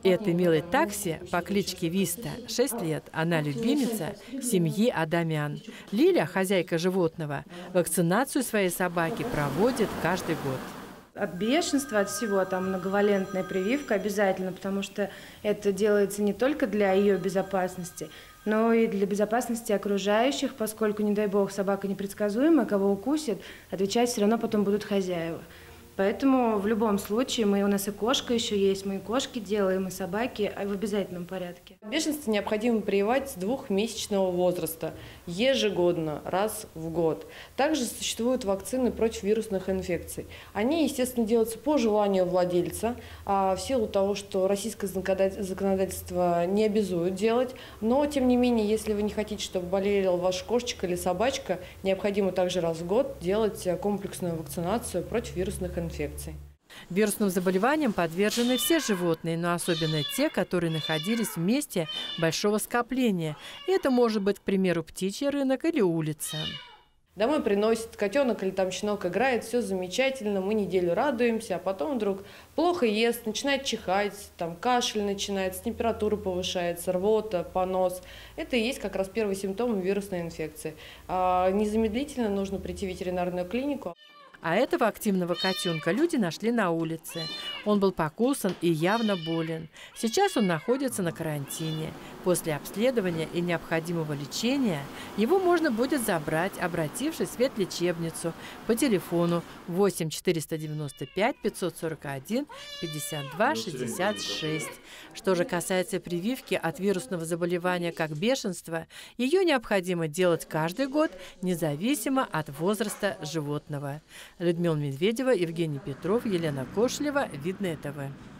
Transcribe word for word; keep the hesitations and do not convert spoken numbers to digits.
Этой милой такси по кличке Виста шесть лет. Она любимица семьи Адамян. Лиля, хозяйка животного, вакцинацию своей собаки проводит каждый год. От бешенства, от всего, там многовалентная прививка обязательно, потому что это делается не только для ее безопасности, но и для безопасности окружающих, поскольку, не дай бог, собака непредсказуемая, кого укусит, отвечать все равно потом будут хозяева. Поэтому в любом случае, мы, у нас и кошка еще есть, мы и кошки делаем, и собаки в обязательном порядке. Бешенство необходимо прививать с двухмесячного возраста, ежегодно, раз в год. Также существуют вакцины против вирусных инфекций. Они, естественно, делаются по желанию владельца, а в силу того, что российское законодательство не обязует делать. Но, тем не менее, если вы не хотите, чтобы болела ваша кошечка или собачка, необходимо также раз в год делать комплексную вакцинацию против вирусных инфекций. инфекций. Вирусным заболеваниям подвержены все животные, но особенно те, которые находились в месте большого скопления. Это может быть, к примеру, птичий рынок или улица. Домой приносит котенок или там щенок играет, все замечательно, мы неделю радуемся, а потом вдруг плохо ест, начинает чихать, там кашель начинается, температура повышается, рвота, понос. Это и есть как раз первые симптомы вирусной инфекции. А незамедлительно нужно прийти в ветеринарную клинику. А этого активного котенка люди нашли на улице. Он был покусан и явно болен. Сейчас он находится на карантине. После обследования и необходимого лечения его можно будет забрать, обратившись в ветлечебницу по телефону восемь четыреста девяносто пять пятьсот сорок один пятьдесят два шестьдесят шесть. Что же касается прививки от вирусного заболевания как бешенства, ее необходимо делать каждый год, независимо от возраста животного. Людмила Медведева, Евгений Петров, Елена Кошлева, Видное ТВ.